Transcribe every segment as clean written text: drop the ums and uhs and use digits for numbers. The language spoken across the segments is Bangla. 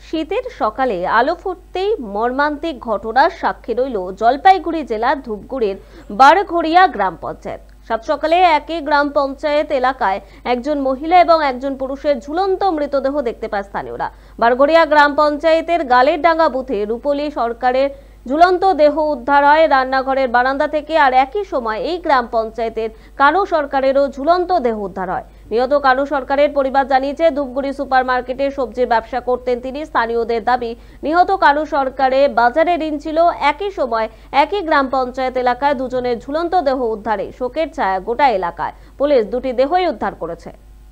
শীতের সকালে আলো ফুটতেই মর্মান্তিক ঘটনার সাক্ষী রইল জলপাইগুড়ি জেলার ধূপগুড়ির বারঘড়িয়া গ্রাম পঞ্চায়েত। সাত সকালে একই গ্রাম পঞ্চায়েত এলাকায় একজন মহিলা এবং একজন পুরুষের ঝুলন্ত মৃতদেহ দেখতে পায় স্থানীয়রা। বারঘড়িয়া গ্রাম পঞ্চায়েতের গালের ডাঙ্গা বুথে রূপলী সরকারের ঝুলন্ত দেহ উদ্ধার হয় রান্নাঘরের বারান্দা থেকে। আর একই সময় এই গ্রাম পঞ্চায়েতের কানু সরকারেরও ঝুলন্ত দেহ উদ্ধার হয়। নিহত কানু সরকারের পরিবার জানিয়েছে, ধূপগুড়ি সুপার মার্কেটে সবজির ব্যবসা করতেন তিনি। স্থানীয়দের দাবি, নিহত কানু সরকারে বাজারে ঋণ ছিল। একই সময় একই গ্রাম পঞ্চায়েত এলাকায় দুজনের ঝুলন্ত দেহ উদ্ধারে শোকের ছায়া গোটা এলাকায়। পুলিশ দুটি দেহই উদ্ধার করেছে।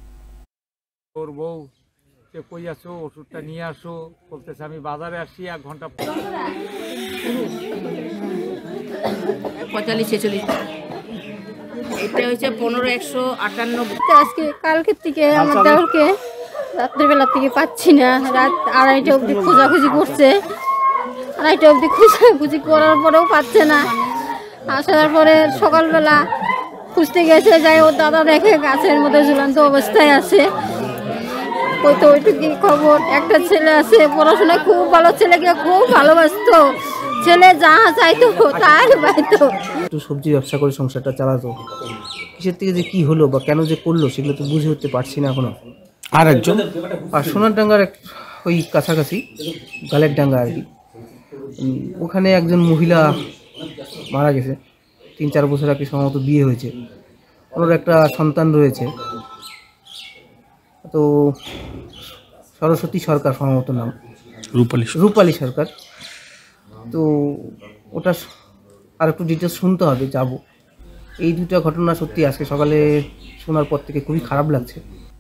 কই আসো, ওষুধটা নিয়ে আসো বলতেছে। আমি বাজারে আসি 1 ঘন্টা 45-46। এটা হচ্ছে 15-158। আজকে কালকে থেকে আমার দেওরকে রাত্রেবেলা থেকে পাচ্ছি না। রাত 2:30 অবধি খোঁজাখুঁজি করছে। 2:30 অবধি খোঁজাখুঁজি করার পরেও পাচ্ছে না। আসার পরে সকালবেলা খুঁজতে গেছে, যাই ওর দাদা দেখে গাছের মধ্যে ঝুলন্ত অবস্থায় আছে। ওই তো ওইটুকু খবর। একটা ছেলে আছে, পড়াশোনা খুব ভালো, ছেলেকে খুব ভালোবাসতো। ছেলে যা চাইতো তাই পাইতো। একটু সবজি ব্যবসা করে সংসারটা চালাতো। কিসের থেকে যে কি হলো বা কেন যে করলো সেগুলো তো বুঝে উঠতে পারছি না এখনো। আর একজন আর সোনারডাঙ্গার ওই কাছাকাছি গালের ডাঙ্গা আর কি, ওখানে একজন মহিলা মারা গেছে। 3-4 বছর আগে সম্ভবত বিয়ে হয়েছে, ওর একটা সন্তান রয়েছে। তো সরস্বতী সরকার সম্ভবত নাম, রূপালী সরকার। তো ওটা আর একটু ডিটেলস শুনতে হবে, যাব। এই দুটো ঘটনা সত্যি আজকে সকালে শোনার পর থেকে খুবই খারাপ লাগছে।